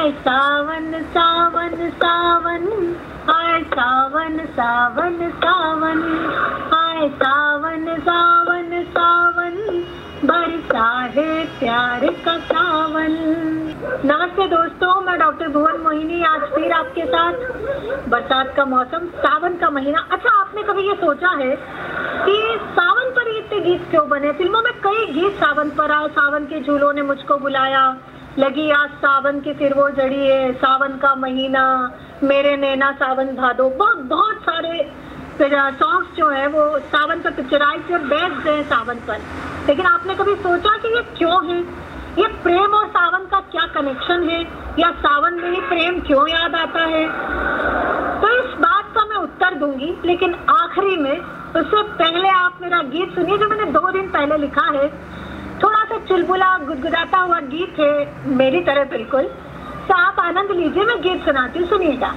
हाय सावन सावन सावन, हाय सावन सावन सावन, हाय सावन सावन सावन, बरसा है प्यार का सावन। नमस्ते दोस्तों, मैं डॉक्टर भुवन मोहिनी आज फिर आपके साथ। बरसात का मौसम, सावन का महीना। अच्छा, आपने कभी ये सोचा है कि सावन पर इतने गीत क्यों बने? फिल्मों में कई गीत सावन पर आए। सावन के झूलों ने मुझको बुलाया, लगी आज सावन की फिर वो जड़ी है, सावन का महीना, मेरे नैना सावन भादो। बहुत सारे सॉन्ग्स जो है वो सावन पर पिक्चराइज और बेस्ड है सावन पर। लेकिन आपने कभी सोचा कि ये क्यों है? ये प्रेम और सावन का क्या कनेक्शन है, या सावन में ही प्रेम क्यों याद आता है? तो इस बात का मैं उत्तर दूंगी, लेकिन आखिरी में उससे पहले आप मेरा गीत सुनिए जो मैंने 2 दिन पहले लिखा है। थोड़ा सा चुलबुला गुदगुदाता हुआ गीत है, मेरी तरह बिल्कुल। तो आप आनंद लीजिए, मैं गीत सुनाती हूँ, सुनिएगा।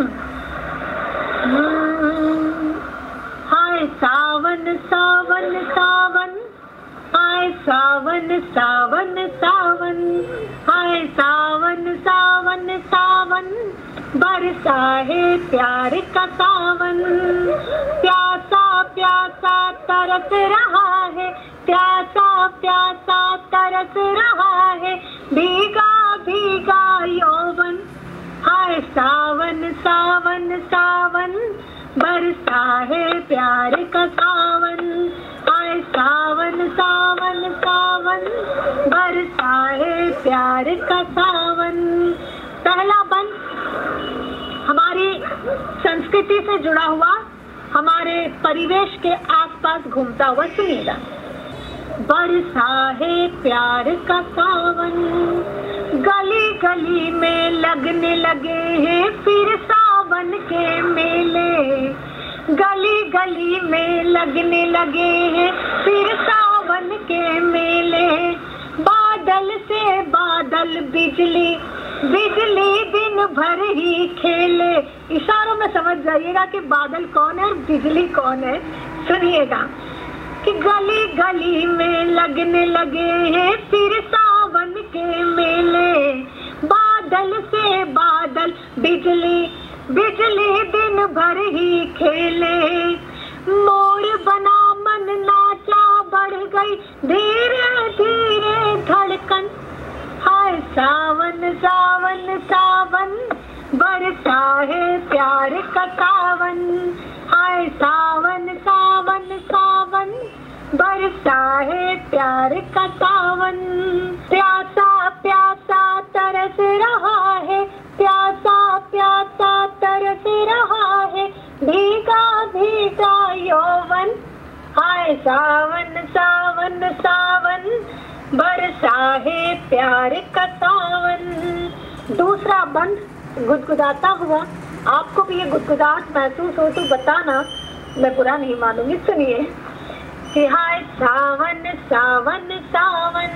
हाय सावन सावन सावन, हाय सावन सावन सावन, हाय सावन सावन सावन, बरसा है प्यार का सावन। प्यासा प्यासा तरस रहा है, प्यासा प्यासा तरस रहा है, भीगा भीगा यौवन। हाय सावन सावन सावन, बरसा है प्यार का सावन। हाय सावन सावन सावन, बरसा है प्यार का सावन। पहला बंद हमारी संस्कृति से जुड़ा हुआ, हमारे परिवेश के आसपास घूमता हुआ, सुनिएगा। बरसा है प्यार का सावन, गली गली में लगने लगे हैं फिर सावन के मेले। गली गली में लगने लगे हैं फिर सावन के मेले। बादल से बादल बिजली, बिजली दिन भर ही खेले। इशारों में समझ जाइएगा कि बादल कौन है और बिजली कौन है। सुनिएगा कि गली गली में लगने लगे हैं फिर सावन के मेले। बादल से बादल बिजली, बिजली दिन भर ही खेले। मोर बना मन नाचा, बढ़ गई धीरे धीरे धड़कन। हाय सावन सावन सावन, बरसा है प्यार का सावन। हाय सावन सावन सावन, बरसा है प्यार का सावन। प्यासा प्यासा तरस रहा है, प्यासा प्यासा तरस रहा है, भीगा भीगा यौवन। हाय सावन सावन सावन, बरसा है प्यार का सावन। दूसरा बंद गुदगुदाता हुआ। आपको भी ये गुदगुदाहट महसूस हो तो बताना, मैं बुरा नहीं मानूंगी। सुनिए कि हाय सावन सावन सावन,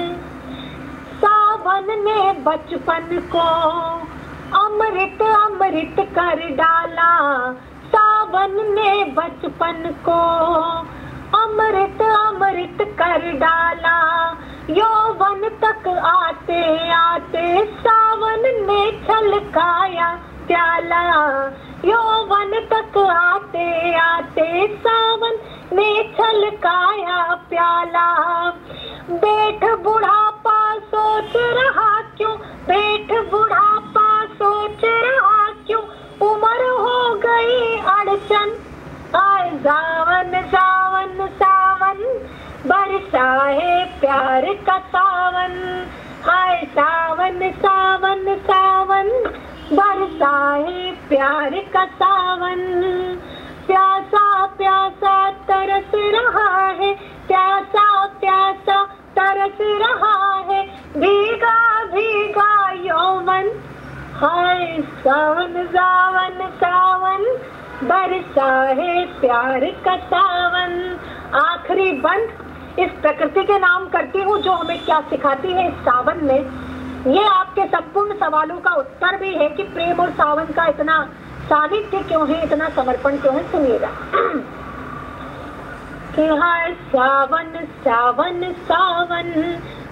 सावन ने बचपन को अमृत अमृत कर डाला। सावन ने बचपन को अमृत अमृत कर डाला। यौवन तक आते आते सावन ने छलकाया प्याला। यौवन तक आते आते सावन ने छलकाया प्याला। बेट बुढ़ापा सोच रहा क्यों, बेट बुढ़ापा सोच रहा क्यों, उम्र हो गई अड़चन। आए सावन सावन सावन, बरसा है प्यार का सावन। हाय सावन सावन सावन, बरसा है प्यार का सावन। प्यासा प्यासा तरस रहा है, प्यासा प्यासा तरस रहा है, भीगा भीगा यौवन। हाय सावन सावन सावन, बरसा है प्यार का सावन। आखिरी बंद इस प्रकृति के नाम करती हूँ जो हमें क्या सिखाती है इस सावन में। ये आपके संपूर्ण सवालों का उत्तर भी है कि प्रेम और सावन का इतना सानिध्य क्यों है, इतना समर्पण क्यों है। सुनिएगा कि हाय सावन सावन सावन,